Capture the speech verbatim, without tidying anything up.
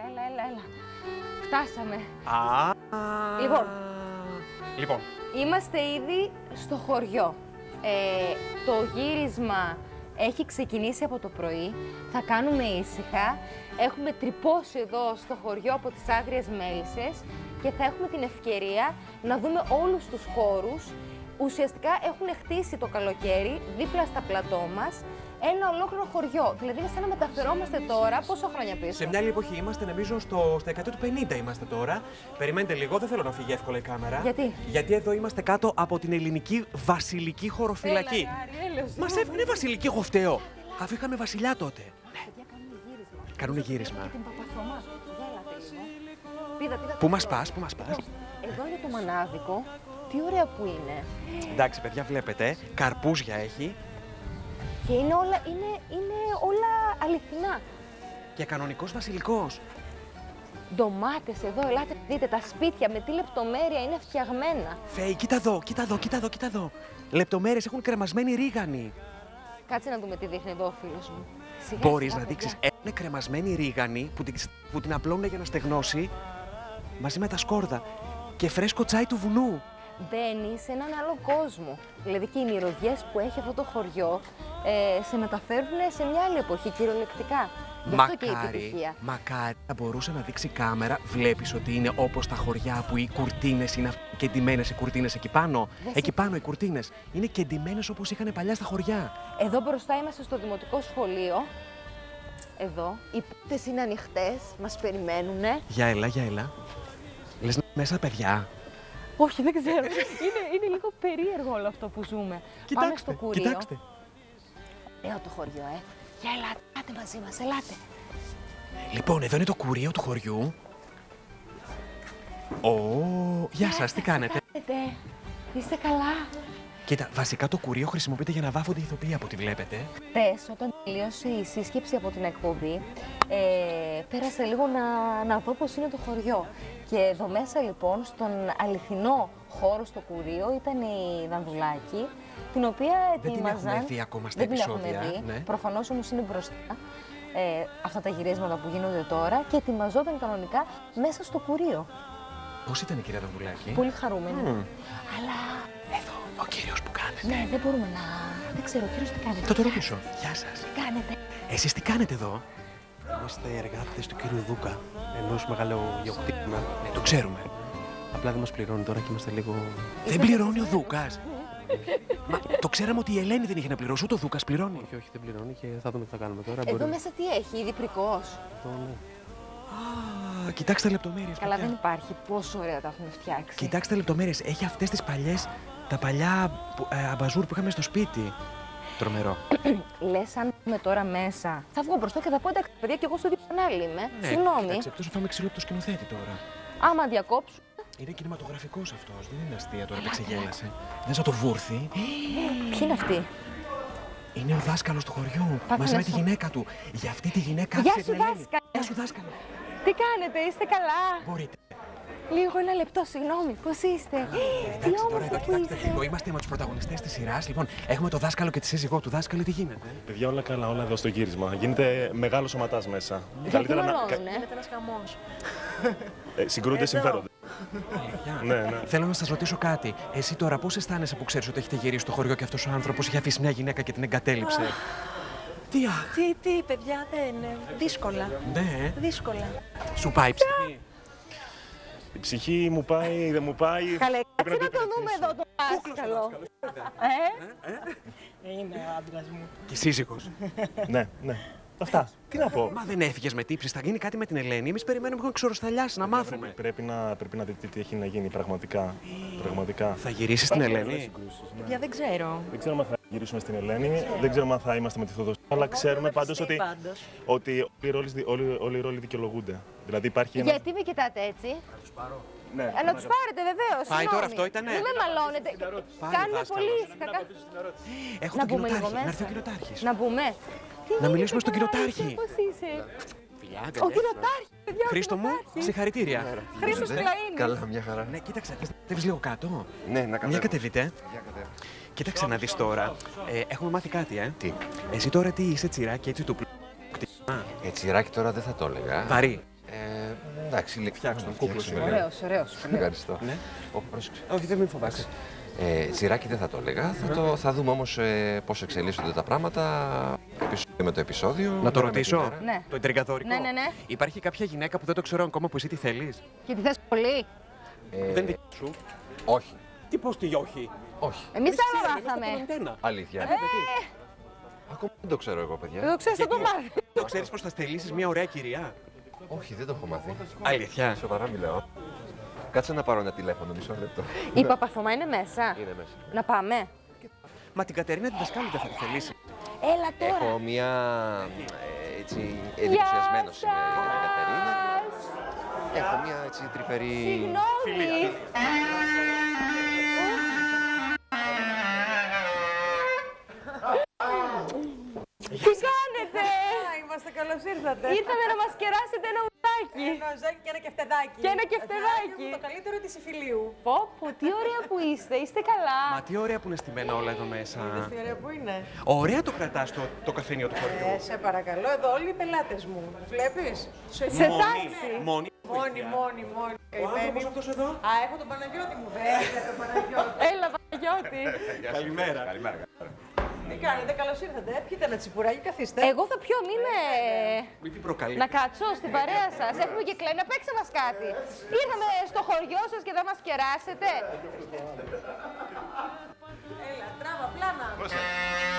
έλα, έλα, έλα, έλα. Φτάσαμε. Α, Λοιπόν, λοιπόν. είμαστε ήδη στο χωριό. Ε, το γύρισμα έχει ξεκινήσει από το πρωί. Θα κάνουμε ήσυχα. Έχουμε τρυπώσει εδώ στο χωριό από τις Άγριες Μέλισσες και θα έχουμε την ευκαιρία να δούμε όλους τους χώρους. Ουσιαστικά έχουν χτίσει το καλοκαίρι δίπλα στα πλατό μας ένα ολόκληρο χωριό. Δηλαδή, είναι σαν να μεταφερόμαστε τώρα πόσα χρόνια πίσω. Σε μια άλλη εποχή είμαστε, νομίζω, στο, στα εκατό του πενήντα είμαστε τώρα. Περιμένετε λίγο, δεν θέλω να φύγει εύκολα η κάμερα. Γιατί? Γιατί εδώ είμαστε κάτω από την ελληνική βασιλική χωροφυλακή. Μας έφυγε βασιλική, εγώ φταίω. Αφού είχαμε βασιλιά τότε. Ναι. Κάνουν γύρισμα. Και την Παπαθωμά. Γέλατε λίγο. Πήδα, πήδα, Πού μας πας, πού μας πας. Εδώ είναι το μανάδικο. Τι ωραία που είναι. Εντάξει, παιδιά, βλέπετε, καρπούζια έχει. Και είναι όλα, είναι, είναι όλα αληθινά. Και κανονικός βασιλικός. Ντομάτες εδώ, ελάτε δείτε τα σπίτια με τι λεπτομέρεια είναι φτιαγμένα. Φέη, κοίτα εδώ, κοίτα εδώ, κοίτα εδώ, κοίτα εδώ. Λεπτομέρειες, έχουν κρεμασμένη ρίγανη. Κάτσε να δούμε τι δείχνει εδώ ο φίλος μου. Σιγά, Μπορείς σιγά, να παιδιά. δείξεις, είναι κρεμασμένη ρίγανη που την, που την απλώνουν για να στεγνώσει μαζί με τα σκόρδα και φρέσκο τσάι του βουνού. Μπαίνει σε έναν άλλο κόσμο. Δηλαδή και οι μυρωδιές που έχει αυτό το χωριό ε, σε μεταφέρουν σε μια άλλη εποχή, κυριολεκτικά. Γι' αυτό και η Μακάρι, επιτυχία. μακάρι να μπορούσε να δείξει κάμερα. Βλέπεις ότι είναι όπως τα χωριά που οι κουρτίνες είναι κεντυμένες οι κουρτίνες εκεί πάνω. Δεν Εκεί πάνω οι κουρτίνες είναι κεντυμένες όπως είχαν παλιά στα χωριά. Εδώ μπροστά είμαστε στο δημοτικό σχολείο. Εδώ. Οι πόρτες είναι ανοιχτές, μας περιμένουνε. Για έλα, για έλα. Λες να είναι μέσα παιδιά. Όχι, δεν ξέρω. είναι, είναι λίγο περίεργο όλο αυτό που ζούμε. Πάμε στο κουρίο. κοιτάξτε. Ωραίο το χωριό, ε. Για ελάτε, ελάτε μαζί μας, ελάτε. Λοιπόν, εδώ είναι το κουρίο του χωριού. Ω, γεια σας, τι κάνετε. Κάνετε. Είστε καλά. Κοίτα, βασικά το κουρίο χρησιμοποιείται για να βάφονται οι ηθοποιοί από ό,τι βλέπετε. Χθες, όταν τελείωσε η σύσκεψη από την εκπομπή, ε, πέρασα λίγο να, να δω πώς είναι το χωριό. Και εδώ μέσα λοιπόν, στον αληθινό χώρο στο κουρίο, ήταν η Δανδουλάκη, την οποία ετοίμαζαν... Δεν την έχουμε δει ακόμα στα Δεν την επεισόδια. έχουμε δει, Ναι. προφανώς όμως είναι μπροστά. Ε, αυτά τα γυρίσματα που γίνονται τώρα και ετοιμαζόταν κανονικά μέσα στο κουρίο. Πώς ήταν η κυρία Δανδουλάκη? Πολύ χαρούμενη. Μμμ. Αλλά Εδώ, ο κύριος που κάνετε. ναι, δεν μπορούμε να... Δεν ξέρω, ο κύριος τι κάνετε. Θα το ρωτήσω. Γεια σας. Τι κάνετε. Εσείς τι κάνετε εδώ? Είμαστε εργάτες του κύριου Δούκα, ενός μεγάλου γεωκτήτη. Ναι, το ξέρουμε. Απλά δεν μας πληρώνει τώρα και είμαστε λίγο. Δεν πληρώνει ο Δούκας. Μα το ξέραμε ότι η Ελένη δεν είχε να πληρώσει, ούτε ο Δούκας πληρώνει. Όχι, όχι, δεν πληρώνει και θα δούμε τι θα κάνουμε τώρα. Εδώ Μπορεί- μέσα τι έχει, διπρικός. Εδώ, ναι. Α, κοιτάξτε λεπτομέρειες. Καλά, παιδιά. δεν υπάρχει. Πόσο ωραία τα έχουν φτιάξει. Κοιτάξτε λεπτομέρειες. Έχει αυτές τις παλιές, τα παλιά που- ε, αμπαζούρ που είχαμε στο σπίτι. Τρομερό. Λες, αν είμαι τώρα μέσα, θα βγω μπροστά και θα πω εντάξει, παιδιά, και εγώ στο ίδιο κανάλι είμαι. Ναι, Συγγνώμη. κοίταξε, εκτός να φάμε ξύλο από το σκηνοθέτη τώρα. Άμα διακόψω. Είναι κινηματογραφικός αυτός, δεν είναι αστεία τώρα που ξεγέλασε. Δεν θα το βούρθει. Ποιοι είναι αυτοί. Είναι ο δάσκαλος του χωριού, Πάτε μαζί με τη μέσα. γυναίκα του. Για αυτή τη γυναίκα Γεια άφησε σου, την Ελένη. δάσκαλε. Γεια σου δάσκαλο. Τι κάνετε, είστε καλά. Μπορείτε. Λίγο ένα λεπτό, συγγνώμη, πώς είστε. Τι Εντάξει, τώρα όμορφο εδώ που κοιτάξτε είστε. λίγο, είμαστε με τους πρωταγωνιστές της σειράς. Λοιπόν, έχουμε το δάσκαλο και τη σύζυγό του. Δάσκαλο, τι γίνεται? Παιδιά, όλα καλά, όλα εδώ στο γύρισμα. Γίνεται μεγάλο σωματάς μέσα. Γιατί να. μαλώνουνε. Ε, συγκρούνται συμφέροντα. ναι, ναι. Θέλω να σας ρωτήσω κάτι. Εσύ τώρα πώς αισθάνεσαι που ξέρεις ότι έχετε γυρίσει στο χωριό και αυτός ο άνθρωπος είχε αφήσει μια γυναίκα και την εγκατέλειψε? Τι α, Τι, τι, παιδιά, δεν. Δύσκολα. ναι, Δύσκολα. σου πάει η ψυχή. Η ψυχή μου πάει, δεν μου πάει. Καλέ, Πρέπει κάτσε να το το δούμε εδώ το δάσκαλο. Ε, Είναι ο άντρας μου. Και η σύζυγος. ναι, ναι. Αυτά. Τι να πω. Μα δεν έφυγες με τύψεις, θα γίνει κάτι με την Ελένη. Εμείς περιμένουμε να ξοροσταλιάσει, να μάθουμε. Πρέπει να, πρέπει να δείτε τι έχει να γίνει πραγματικά. Πραγματικά. Θα γυρίσεις στην Ελένη? Παιδιά, δεν ξέρω. Δεν ξέρουμε αν θα γυρίσουμε στην Ελένη, δεν ξέρουμε αν θα είμαστε με τη Θοδοσία. Αλλά ξέρουμε πάντως ότι, Πάντως. ότι όλοι, οι ρόλοι, όλοι, όλοι οι ρόλοι δικαιολογούνται. Δηλαδή υπάρχει ένα. Γιατί με κοιτάτε έτσι. Ναι, Ε, να τους πάρετε βεβαίως. Πάει τώρα συγγνώμη. αυτό, ήτανε? Μην με μαλώνετε. Πάρε, Κάνουμε δάσκαλο. πολύ ήσυχα. κα- Έχω Να τον μπούμε λίγο κοινοτάρχη, να μέσα. έρθει ο κοινοτάρχης. Να μπούμε. Τι Να γίνεται, μιλήσουμε στον κοράκι, κοινοτάρχη. Πώς είσαι. Φιλιά, Ο αγκαλιές. κοινοτάρχης, παιδιά, ο Χρήστο μου, κοινοτάρχης. συγχαρητήρια. Χρήστος Πλαΐνης. Καλά, μια χαρά. Ναι, κοίταξε, θες να κατέβεις λίγο κάτω. Ναι, να Μια κατέβω. κατεβείτε. Για κατέβω. Κοίταξε να δεις τώρα. Ε, έχουμε μάθει κάτι, ε. Τι, Εσύ τώρα τι είσαι τσιράκι έτσι του πλ... κτήμα. ε, τσιράκι τώρα δεν θα το έλεγα. Βαρύ. Ε, εντάξει, Φτιάξτε τον κούκλο σου. Ωραίος, ωραίος. Ευχαριστώ. Ναι. Ω, πρόσεξε. Όχι, δεν με φοβάσαι. Ε, Ζηράκι δεν θα το έλεγα. Θα, το, θα δούμε όμως ε, πώς εξελίσσονται τα πράγματα επεισόδιο με το επεισόδιο. Να το μέρα με τη ρωτήσω. μέρα. Ναι. Το εντριγκαδόρικο. Ναι, ναι, ναι. Υπάρχει κάποια γυναίκα που δεν το ξέρω ακόμα που εσύ τη θέλεις. Και τη θες πολύ. Ε, Δεν δική σου. όχι. Τι πώς τι όχι. Όχι. Εμείς άλλο Ξέραμε, μάθαμε. είμαστε το αντένα. Αλήθεια. Ε, Ακόμα δεν το ξέρω εγώ, παιδιά. δεν το ξέρεις, θα το Γιατί? μάθει. Το ξέρεις πως θα στελίσεις μια ωραία κυρία. Όχι, δεν το έχω μάθει. Αλήθεια. Σοβαρά μιλάω. Κάτσε να πάρω ένα τηλέφωνο, μισό λεπτό. Η Παπαρφωμά είναι μέσα. Είναι μέσα. Να πάμε. Μα την Κατερίνα τη δασκάλου δεν θα τη θελήσει. Έλα τώρα. Έχω μια ε, έτσι εντυπωσιασμένος είμαι για την Κατερίνα. Έχω μια έτσι τρυφερή... Συγγνώμη. Τι κάνετε! Είμαστε, καλώς ήρθατε. Ήρθαμε να μας κεράσετε ένα ουδάκι. Ένα ζάκι και ένα κεφτεδάκι. Και ένα κεφτεδάκι. Το καλύτερο της υφηλίου. Πω, πω, τι ωραία που είστε, είστε καλά. Μα τι ωραία που είναι στημένα όλα εδώ μέσα. Τι ωραία που είναι. Ωραία το κρατάς το, το καφενείο του χωριού. Ε, σε παρακαλώ, εδώ όλοι οι πελάτες μου. Βλέπεις. Σε Μόνη, τάξη. Μόνη. Μόνη, μόνη, μόνη. Ο άνθρωπος αυτός εδώ. Α, έχω τον Παναγιώτη μου. Βέβαια, τον Παναγιώτη. Έλα, Παναγιώτη. Καλημέρα. Τι κάνετε, καλώς ήρθατε. Πιείτε ένα τσιπουράκι, καθίστε. Εγώ θα πιω, μη με... Μην την προκαλεί. Να κάτσω στην παρέα σας. Έχουμε και κλαίει, να παίξτε μας κάτι. Ήρθαμε στο χωριό σας και θα μας κεράσετε. Έλα, τράβα, πλάνα.